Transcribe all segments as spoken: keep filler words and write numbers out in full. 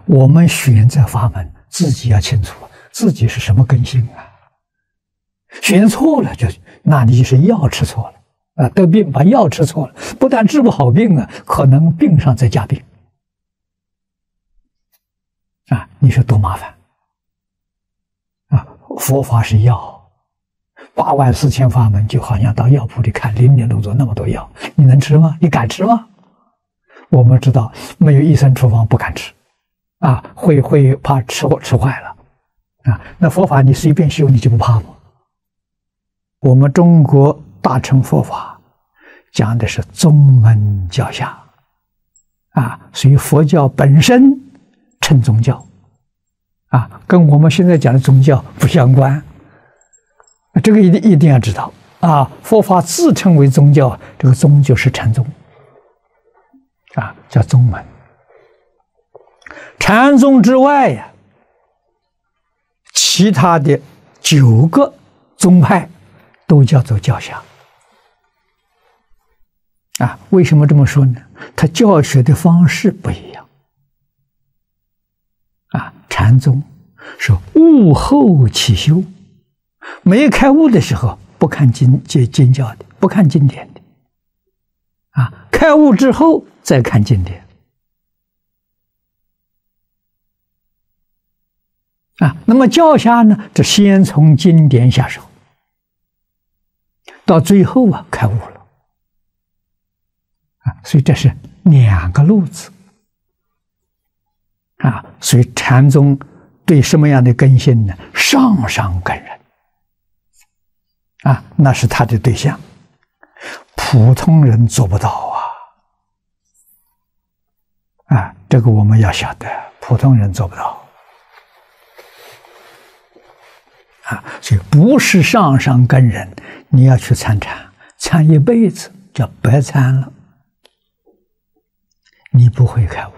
我们选择法门，自己要清楚自己是什么根性啊。选错了就，那你就是药吃错了啊，得病把药吃错了，不但治不好病啊，可能病上再加病啊，你说多麻烦啊！佛法是药，八万四千法门，就好像到药铺里看林林总总那么多药，你能吃吗？你敢吃吗？我们知道没有医生处方不敢吃啊，会会怕吃吃坏了啊。那佛法你随便修，你就不怕吗？我们中国大乘佛法讲的是宗门教下啊，所以佛教本身称宗教啊，跟我们现在讲的宗教不相关。这个一定一定要知道啊！佛法自称为宗教，这个宗就是禅宗啊，叫宗门。禅宗之外呀，其他的九个宗派都叫做教下啊。为什么这么说呢？他教学的方式不一样啊。禅宗是悟后起修，没开悟的时候不看经经经教的，不看经典的啊，开悟之后再看经典啊。那么教下呢，这先从经典下手，到最后啊开悟了啊。所以这是两个路子啊。所以禅宗对什么样的根性呢？上上根人啊，那是他的对象，普通人做不到啊！啊，这个我们要晓得，普通人做不到啊。所以不是上上根人，你要去参禅，参一辈子叫白参了，你不会开悟。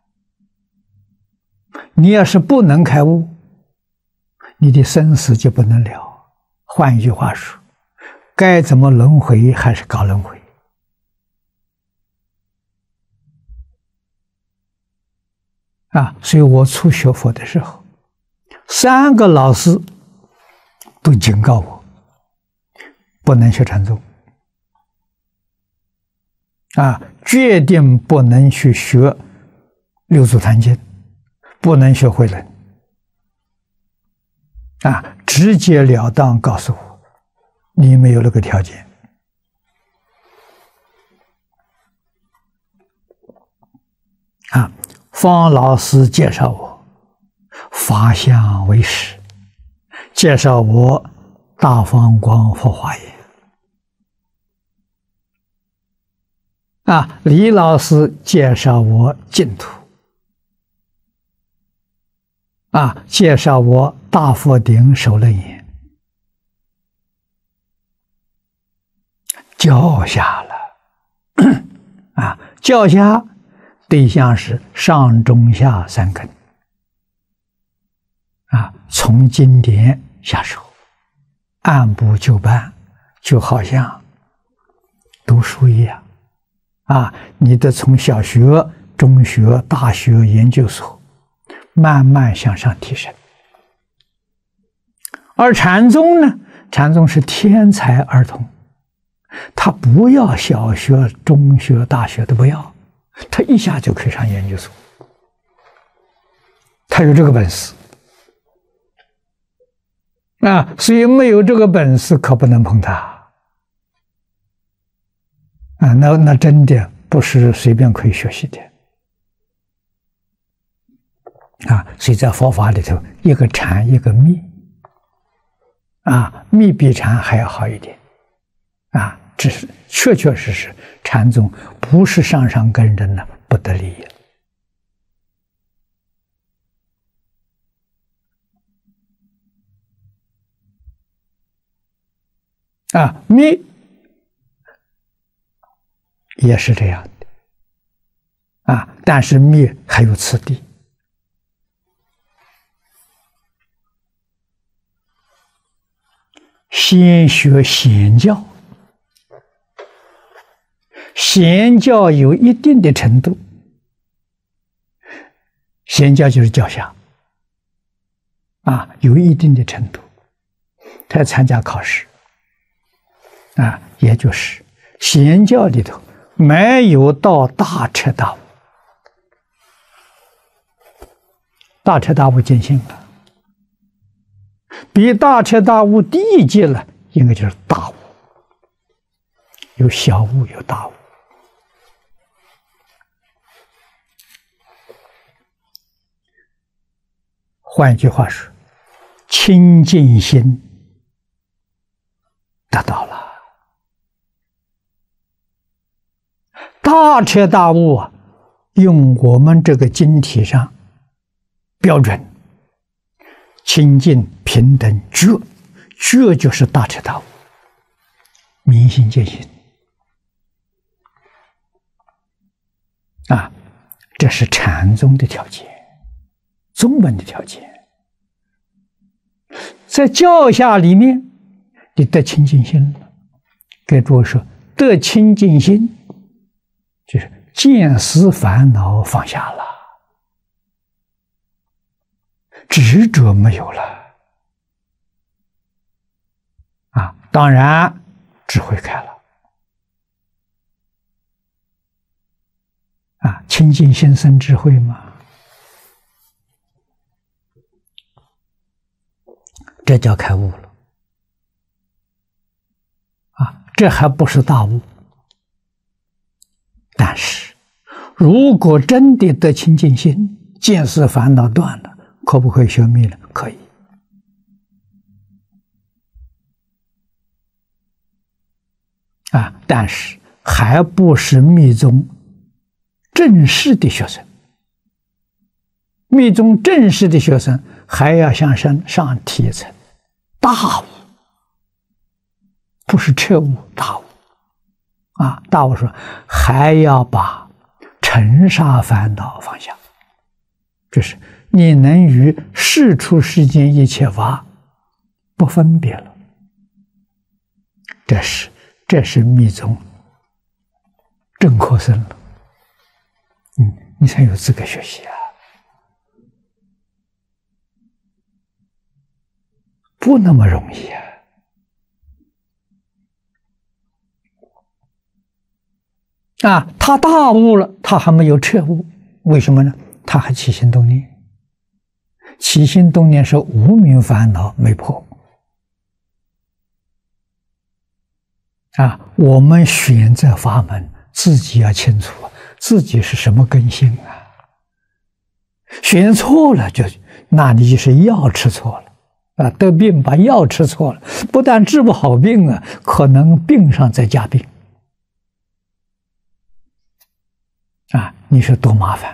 你要是不能开悟，你的生死就不能了。换一句话说，该怎么轮回还是搞轮回啊！所以我初学佛的时候，三个老师都警告我，不能学禅宗啊，决定不能去学六祖坛经，不能学慧能啊，直截了当告诉我，你没有那个条件啊。方老师介绍我法相为师，介绍我大方光佛华严啊。李老师介绍我净土啊，介绍我大佛顶首楞严，教下了啊，教下对象是上中下三根啊，从经典下手，按部就班，就好像读书一样啊，你得从小学、中学、大学、研究所慢慢向上提升。而禅宗呢，禅宗是天才儿童，他不要小学、中学、大学都不要，他一下就可以上研究所，他有这个本事啊，所以没有这个本事可不能碰他啊，那那真的不是随便可以学习的啊。所以在佛法里头，一个禅一个密啊，密比禅还要好一点啊，只是确确实实禅宗不是上上根人呢，不得利益啊。密也是这样的啊，但是密还有次第。先学显教，显教有一定的程度， 贤教就是教下啊，有一定的程度，他参加考试啊，也就是贤教里头没有到大彻大悟，大彻大悟见性了，比大彻大悟低一阶了，应该就是大悟，有小悟有大悟。换一句话说，清净心得到了，大彻大悟啊，用我们这个经体上标准，清净平等觉，觉就是大彻大悟，明心见性啊，这是禅宗的条件，宗门的条件。在教下里面，你得清净心了。给诸位说，得清净心，就是见思烦恼放下了，执着没有了啊！当然，智慧开了啊！清净心生智慧嘛。这叫开悟了啊！这还不是大悟，但是如果真的得清净心，见思烦恼断了，可不可以消灭了？可以啊！但是还不是密宗正式的学生，密宗正式的学生还要向上上提一层。大悟不是彻悟，大悟啊！大悟说还要把尘沙烦恼放下，就是你能与世出世间一切法不分别了。这是这是密宗正科生了，嗯，你才有资格学习啊！不那么容易啊！啊，他大悟了，他还没有彻悟，为什么呢？他还起心动念，起心动念是无明烦恼没破。啊，我们选择法门，自己要清楚自己是什么根性啊！选错了就，那你就是药吃错了。啊，得病把药吃错了，不但治不好病啊，可能病上再加病啊！你说多麻烦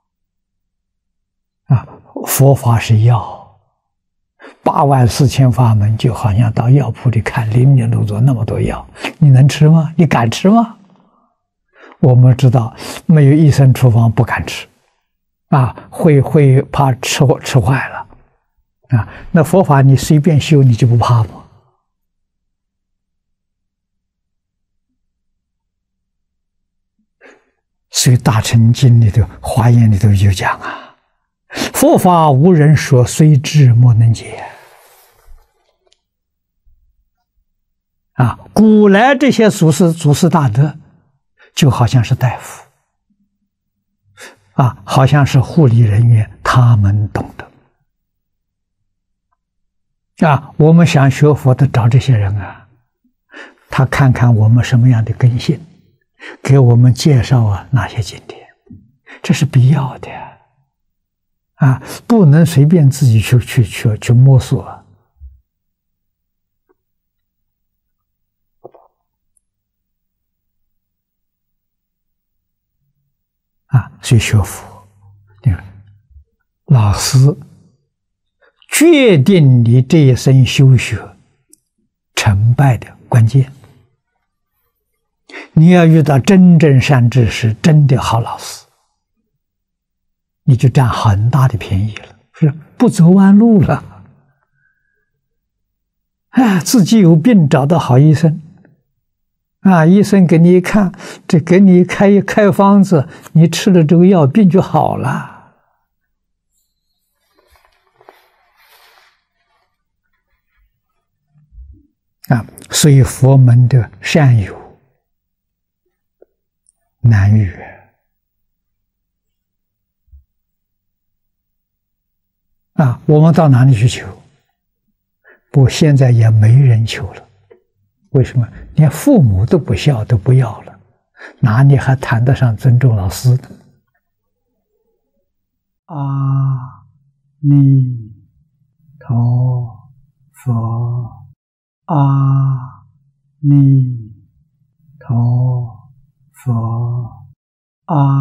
啊！佛法是药，八万四千法门，就好像到药铺里看林林总总那么多药，你能吃吗？你敢吃吗？我们知道，没有医生处方不敢吃啊，会会怕吃吃坏了。啊，那佛法你随便修，你就不怕吗？所以《大乘经》里头、《华严》里头就讲啊，佛法无人说，虽知莫能解。啊，古来这些祖师、祖师大德，就好像是大夫，啊，好像是护理人员，他们懂得。啊，我们想学佛的找这些人啊，他看看我们什么样的根性，给我们介绍啊哪些经典，这是必要的啊，不能随便自己去去去去摸索啊。所以学佛，你看老师决定你这一生修学成败的关键。你要遇到真正善知识，真的好老师，你就占很大的便宜了，是不走弯路了。哎，自己有病找到好医生，啊，医生给你一看，这给你开开方子，你吃了这个药，病就好了。 啊，所以佛门的善友难遇啊！我们到哪里去求？不，现在也没人求了。为什么？连父母都不孝，都不要了，哪里还谈得上尊重老师呢？阿弥陀佛，阿弥陀佛，阿